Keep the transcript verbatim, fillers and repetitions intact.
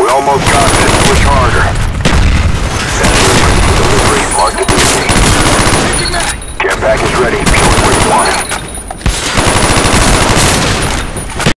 We almost got this. Push harder. Delivery. Mark